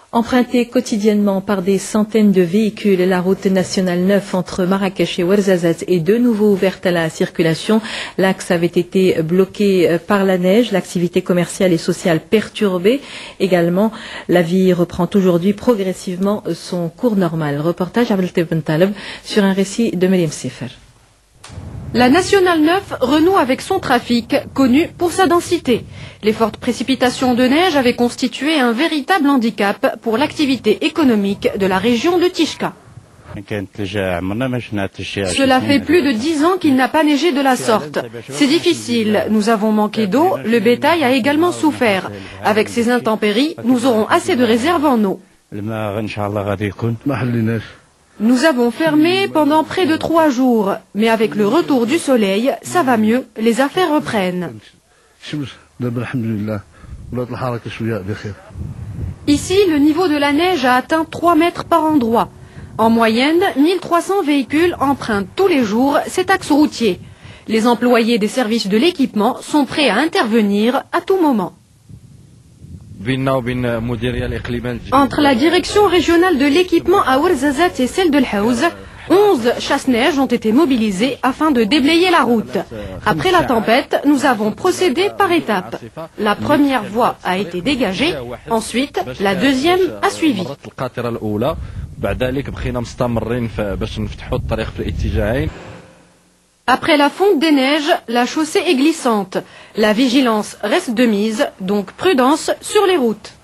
Empruntée quotidiennement par des centaines de véhicules, la route nationale 9 entre Marrakech et Ouarzazate est de nouveau ouverte à la circulation. L'axe avait été bloqué par la neige, l'activité commerciale et sociale perturbée. Également, la vie reprend aujourd'hui progressivement son cours normal. Reportage Abdelteb Ben Taleb sur un récit de Meriem Sefer. La Nationale 9 renoue avec son trafic, connu pour sa densité. Les fortes précipitations de neige avaient constitué un véritable handicap pour l'activité économique de la région de Tishka. Cela fait plus de 10 ans qu'il n'a pas neigé de la sorte. C'est difficile, nous avons manqué d'eau, le bétail a également souffert. Avec ces intempéries, nous aurons assez de réserves en eau. Nous avons fermé pendant près de 3 jours, mais avec le retour du soleil, ça va mieux, les affaires reprennent. Ici, le niveau de la neige a atteint 3 mètres par endroit. En moyenne, 1300 véhicules empruntent tous les jours cet axe routier. Les employés des services de l'équipement sont prêts à intervenir à tout moment. Entre la direction régionale de l'équipement à Ouarzazate et celle de l'Haouz, 11 chasse-neige ont été mobilisés afin de déblayer la route. Après la tempête, nous avons procédé par étapes. La première voie a été dégagée, ensuite la deuxième a suivi. Après la fonte des neiges, la chaussée est glissante. La vigilance reste de mise, donc prudence sur les routes.